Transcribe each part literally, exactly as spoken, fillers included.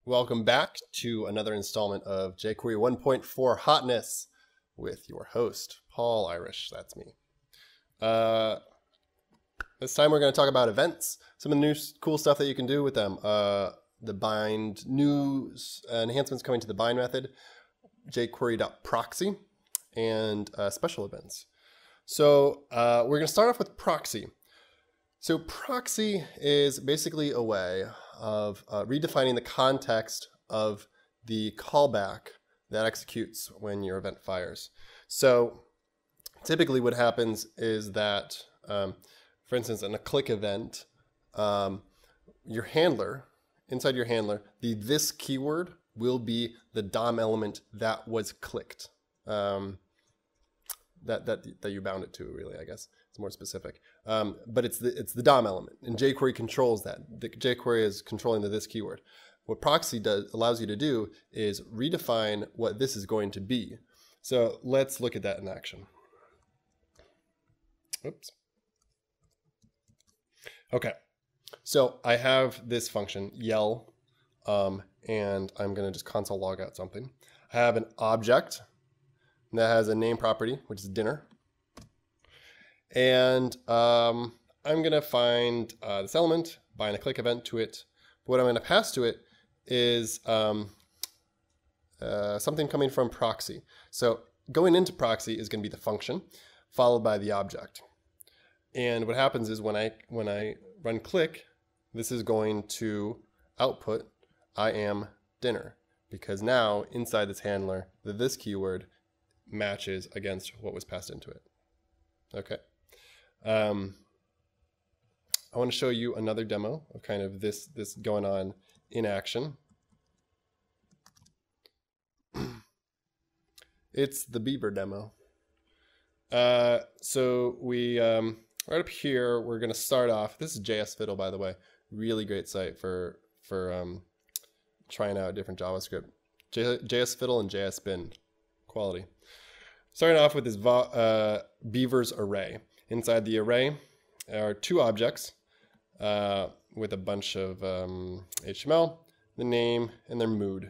Welcome back to another installment of jQuery one point four Hotness with your host, Paul Irish. That's me. Uh, this time we're going to talk about events, some of the new cool stuff that you can do with them. Uh, the bind, new enhancements coming to the bind method, jQuery.proxy, and uh, special events. So uh, we're going to start off with proxy. So proxy is basically a way of uh, redefining the context of the callback that executes when your event fires. So typically what happens is that, um, for instance, in a click event, um, your handler, inside your handler, the this keyword will be the D O M element that was clicked, um, that, that, that you bound it to, really, I guess. It's more specific, um, but it's the it's the D O M element, and jQuery controls that. The jQuery is controlling the this keyword. What proxy does allows you to do is redefine what this is going to be. So let's look at that in action. Oops. Okay, so I have this function yell, um, and I'm going to just console log out something. I have an object that has a name property, which is dinner. And um, I'm going to find uh, this element, bind a click event to it. But what I'm going to pass to it is um, uh, something coming from proxy. So going into proxy is going to be the function, followed by the object. And what happens is when I, when I run click, this is going to output I am dinner. Because now inside this handler, the this keyword matches against what was passed into it. Okay. Um, I want to show you another demo of kind of this, this going on in action. It's the Beaver demo. Uh, so we, um, right up here, we're going to start off. This is J S Fiddle, by the way. Really great site for, for um, trying out different JavaScript. J JSFiddle and J S Bin. Quality. Starting off with this uh, Beavers array. Inside the array are two objects uh, with a bunch of um, H T M L, the name, and their mood.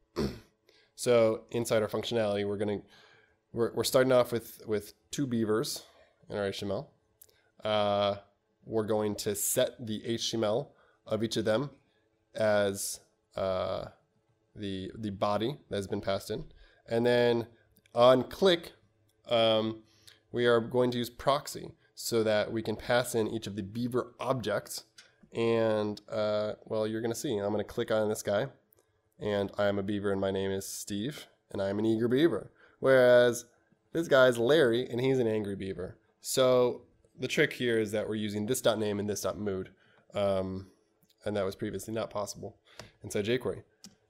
So inside our functionality, we're going to we're, we're starting off with with two beavers in our H T M L. Uh, we're going to set the H T M L of each of them as uh, the the body that has been passed in, and then on click. Um, we are going to use proxy so that we can pass in each of the beaver objects. And, uh, well, you're going to see. I'm going to click on this guy. And I'm a beaver, and my name is Steve. And I'm an eager beaver. Whereas this guy's Larry, and he's an angry beaver. So the trick here is that we're using this.name and this.mood. Um, and that was previously not possible inside jQuery.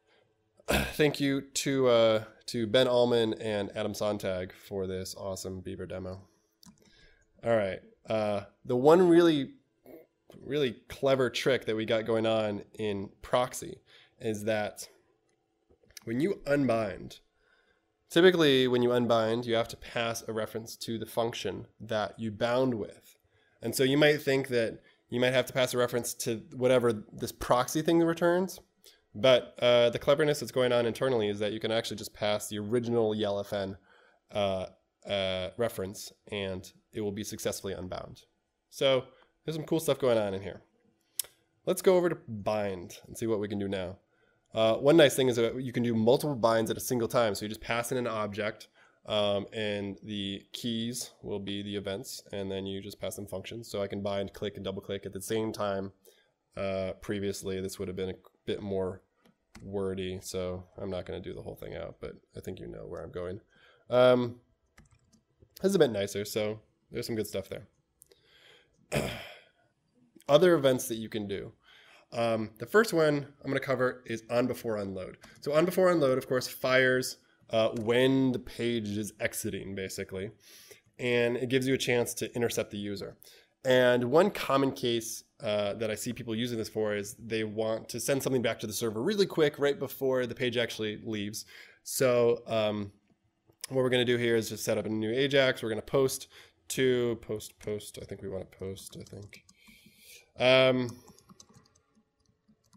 Thank you to uh, to Ben Allman and Adam Sontag for this awesome Beaver demo. All right, uh, the one really, really clever trick that we got going on in proxy is that when you unbind, typically when you unbind, you have to pass a reference to the function that you bound with. And so you might think that you might have to pass a reference to whatever this proxy thing returns. But uh, the cleverness that's going on internally is that you can actually just pass the original yellfn uh, uh, reference, and it will be successfully unbound. So there's some cool stuff going on in here. Let's go over to bind and see what we can do now. Uh, one nice thing is that you can do multiple binds at a single time. So you just pass in an object, um, and the keys will be the events, and then you just pass them functions. So I can bind, click, and double click at the same time. Uh, previously, this would have been a bit more wordy, so I'm not going to do the whole thing out, but I think you know where I'm going. Um, this is a bit nicer, so there's some good stuff there. Other events that you can do. Um, the first one I'm going to cover is on before unload. So on before unload, of course, fires uh, when the page is exiting, basically, and it gives you a chance to intercept the user. And one common case uh, that I see people using this for is they want to send something back to the server really quick right before the page actually leaves. So um, what we're going to do here is just set up a new Ajax. We're going to post to post, post. I think we want to post, I think. Um,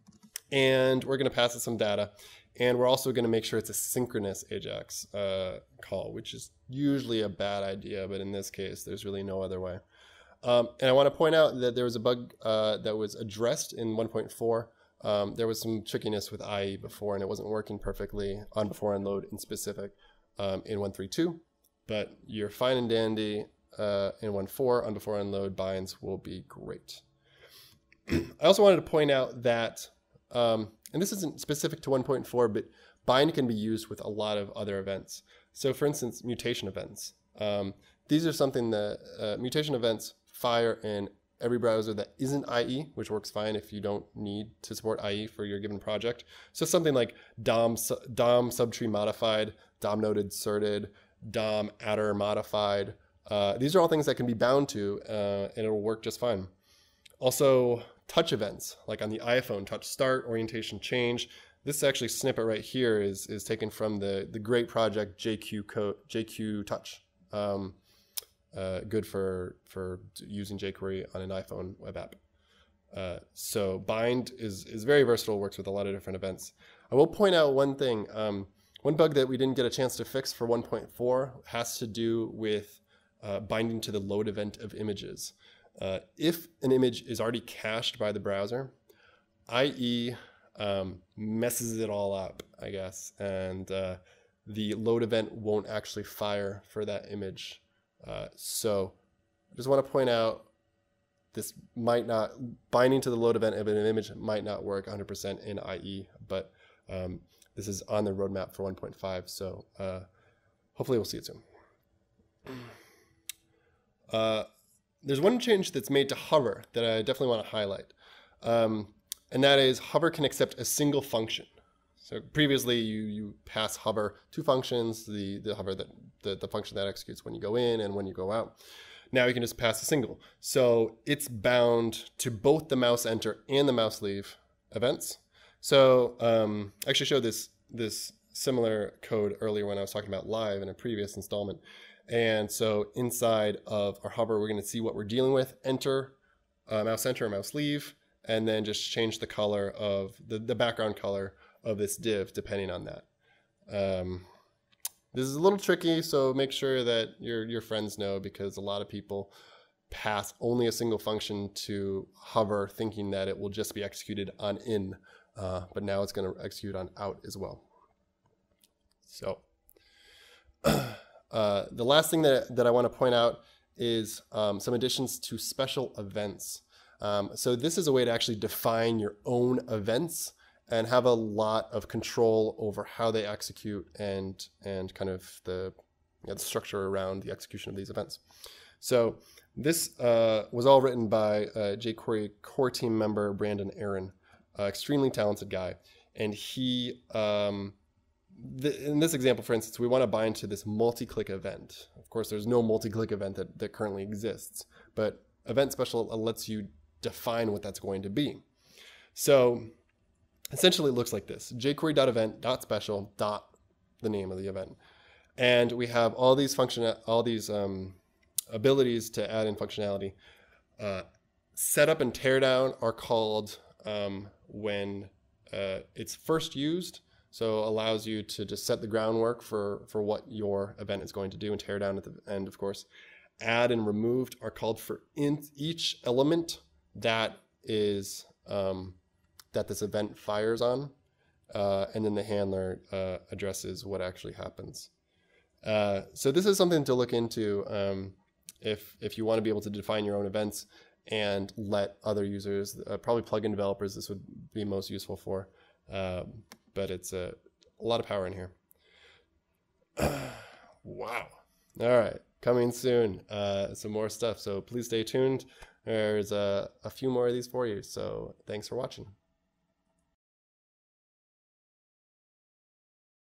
and we're going to pass it some data. And we're also going to make sure it's a synchronous Ajax uh, call, which is usually a bad idea, but in this case, there's really no other way. Um, and I want to point out that there was a bug uh, that was addressed in one point four. Um, there was some trickiness with I E before, and it wasn't working perfectly on before unload in specific um, in one point three point two. But you're fine and dandy uh, in one point four. On before unload binds will be great. I also wanted to point out that, um, and this isn't specific to one point four, but bind can be used with a lot of other events. So for instance, mutation events. Um, these are something that uh, mutation events fire in every browser that isn't I E, which works fine if you don't need to support I E for your given project. So something like DOM, DOM subtree modified, DOM node inserted, DOM adder modified. Uh, these are all things that can be bound to, uh, and it'll work just fine. Also, touch events, like on the iPhone, touch start, orientation change. This actually snippet right here is, is taken from the, the great project J Q code, J Q touch. Um, uh, good for, for using jQuery on an iPhone web app. Uh, so bind is, is very versatile, works with a lot of different events. I will point out one thing. Um, one bug that we didn't get a chance to fix for one point four has to do with uh, binding to the load event of images. Uh, if an image is already cached by the browser, I E um, messes it all up, I guess, and uh, the load event won't actually fire for that image. Uh, so I just want to point out this might not, binding to the load event of an image might not work one hundred percent in I E, but um, this is on the roadmap for one point five, so uh, hopefully we'll see it soon. Uh, There's one change that's made to hover that I definitely want to highlight. Um, and that is hover can accept a single function. So previously you, you pass hover two functions, the, the hover that the, the function that executes when you go in and when you go out. Now you can just pass a single. So it's bound to both the mouse enter and the mouse leave events. So um, I actually showed this, this similar code earlier when I was talking about live in a previous installment. And so inside of our hover, we're going to see what we're dealing with. Enter, uh, mouse enter, mouse leave, and then just change the color of the, the background color of this div depending on that. Um, this is a little tricky, so make sure that your, your friends know, because a lot of people pass only a single function to hover thinking that it will just be executed on in, uh, but now it's going to execute on out as well. So Uh, the last thing that, that I want to point out is um, some additions to special events. Um, so this is a way to actually define your own events and have a lot of control over how they execute and, and kind of the, you know, the structure around the execution of these events. So this uh, was all written by uh, jQuery core team member Brandon Aaron, uh, extremely talented guy. And he, um, The, in this example, for instance, we want to bind to this multi-click event. Of course, there's no multi-click event that, that currently exists, but event special lets you define what that's going to be. So essentially it looks like this: jQuery.event.special dot the name of the event. And we have all these function, all these um, abilities to add in functionality. Uh, setup and teardown are called um, when uh, it's first used. So allows you to just set the groundwork for, for what your event is going to do, and tear down at the end, of course. Add and removed are called for in each element that is um, that this event fires on, uh, and then the handler uh, addresses what actually happens. Uh, so this is something to look into um, if if you want to be able to define your own events and let other users, uh, probably plugin developers, this would be most useful for. Um, but it's a, a lot of power in here. Wow. All right, coming soon, uh, some more stuff. So please stay tuned. There's a, a few more of these for you. So thanks for watching.